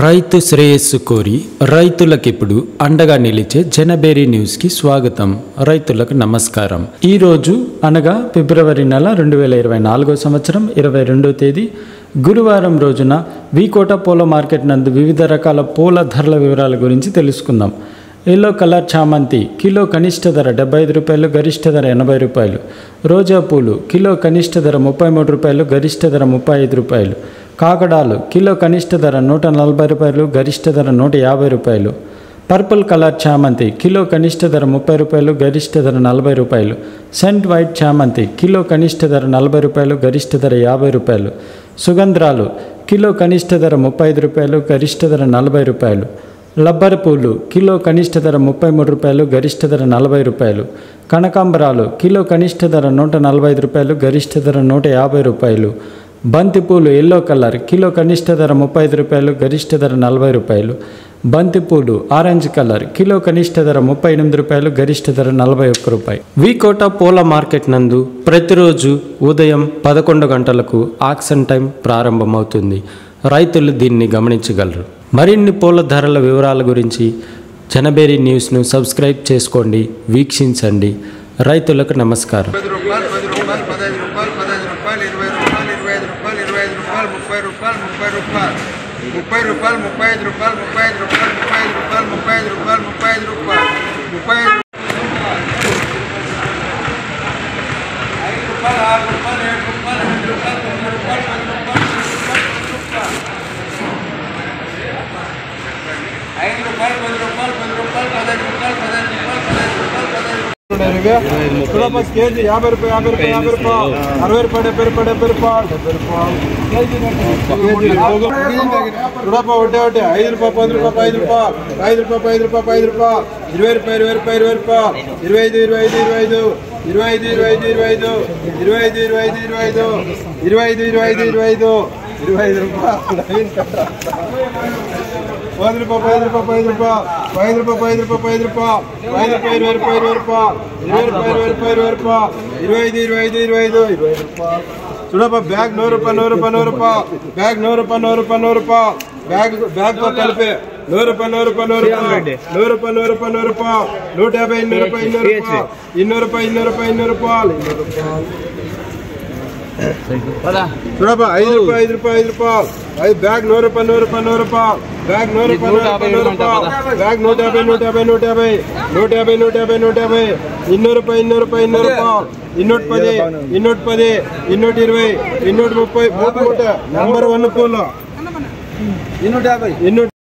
రైతు శ్రేయస్సు కోరి రైతులకిప్పుడు అండగా నిలిచే జనబేరి న్యూస్ కి స్వాగతం. రైతులకు నమస్కారం. ఈ రోజు అనగా ఫిబ్రవరి నెల 2024 సంవత్సరం 22వ తేదీ గురువారం రోజున వీకోట పూల మార్కెట్ నందు వివిధ రకాల పూల ధరల వివరాల గురించి తెలుసుకుందాం. ఎల్లో కలర్ చామంతి కిలో కనిష్ట ధర 75 రూపాయలు, గరిష్ట ధర 80 రూపాయలు. రోజా పూలు కిలో కనిష్ట ధర 33 రూపాయలు, గరిష్ట ధర 35 రూపాయలు. కాకడాలు కిలో కనిష్ట ధర 140 రూపాయలు, గరిష్ట ధర 150 రూపాయలు. పర్పుల్ కలర్ చామంతి కిలో కనిష్ట ధర 30 రూపాయలు, గరిష్ట ధర 40 రూపాయలు. సెంట్ వైట్ చామంతి కిలో కనిష్ట ధర 40 రూపాయలు, గరిష్ట ధర 50 రూపాయలు. సుగంధ్రాలు కిలో కనిష్ట ధర 35 రూపాయలు, గరిష్ట ధర 40 రూపాయలు. లబ్బర్ పూలు కిలో కనిష్ట ధర 33 రూపాయలు, గరిష్ట ధర 40 రూపాయలు. కనకాంబరాలు కిలో కనిష్ట ధర 145 రూపాయలు, గరిష్ట ధర 150 రూపాయలు. బంతిపూలు ఎల్లో కలర్ కిలో కనిష్ట ధర 35 రూపాయలు, గరిష్ట ధర 40 రూపాయలు. బంతిపూలు ఆరెంజ్ కలర్ కిలో కనిష్ట ధర 38 రూపాయలు, గరిష్ట ధర 41 రూపాయలు. వీకోట పూల మార్కెట్ నందు ప్రతిరోజు ఉదయం 11 గంటలకు ఆక్షన్ టైం ప్రారంభమవుతుంది. రైతులు దీన్ని గమనించగలరు. మరిన్ని పూల ధరల వివరాల గురించి జనబేరి న్యూస్ను సబ్స్క్రైబ్ చేసుకోండి, వీక్షించండి. రైతులకు నమస్కారం. 10 రూపాయలు, 10 రూపాయలు, 15 రూపాయలు, 15 రూపాయలు, 20 రూపాయలు, 25 రూపాయలు, 25 రూపాయలు, 30 రూపాయలు, 30 రూపాయలు, 30 రూపాయలు, 35 రూపాయలు, 35 రూపాయలు, 35 రూపాయలు, 35 రూపాయలు, 35 రూపాయలు, 35 రూపాయలు, 5 రూపాయలు, 6 రూపాయలు, 7 రూపాయలు, 8 రూపాయలు, 9 రూపాయలు, 10 రూపాయలు, 5 రూపాయలు, 10 రూపాయలు, 10 రూపాయలు, 15 రూపాయలు, 15 రూపాయలు, 15 రూపాయలు, 15 రూపాయలు. కేజీ 50 రూపాయలు, 50 రూపాయలు, 50 రూపాయలు, 60 రూపాయలు, 70 రూపాయలు, 70 రూపాయలు, 70 రూపాయలు. చూడప్ప ఒకటే ఒకటే 5 రూపాయలు, 10 రూపాయలు, 5 రూపాయలు, 5 రూపాయలు, 5 రూపాయలు, 5 రూపాయలు, 20 రూపాయలు, 20 రూపాయలు, 20 రూపాయలు, 25, 25, 25, 25, 25, 25, 25, 25, 25, 25, 25, 25 రూపాయలు. 10 రూపాయలు, 5 రూపాయలు, 5 రూపాయలు, 5 రూపాయలు, 5 రూపాయలు, 5 రూపాయలు, 5 రూపాయలు, 20 రూపాయలు, 20 రూపాయలు, 20 రూపాయలు, 20 రూపాయలు, 20 రూపాయలు, 25, 25, 25, 20 రూపాయలు. చూడప్ప బ్యాగ్ 100 రూపాయలు, 100 రూపాయలు, 100 రూపాయలు, బ్యాగ్ 100 రూపాయలు, 100 రూపాయలు, 100 రూపాయలు, బ్యాగ్ తో కలిపి 100 రూపాయలు, 100 రూపాయలు, 100 రూపాయలు, 100 రూపాయలు, 100 రూపాయలు, 100 రూపాయలు, 150, 200 రూపాయలు, 200 రూపాయలు, 200 రూపాయలు, 200 రూపాయలు, 200 రూపాయలు. చూడప్ప 5 రూపాయలు, 5 రూపాయలు, 5 రూపాయలు, బ్యాగ్ 100 రూపాయలు, 100 రూపాయలు, 100 రూపాయలు, బ్యాగ్ 100 రూపాయలు, 100 రూపాయలు, 100 రూపాయలు, బ్యాగ్ 150, 150, 150, 150, 150, 150, 200 రూపాయలు, 200 రూపాయలు, 200 రూపాయలు, 210, 210, 220, 230, నంబర్ 1 పూలు 250.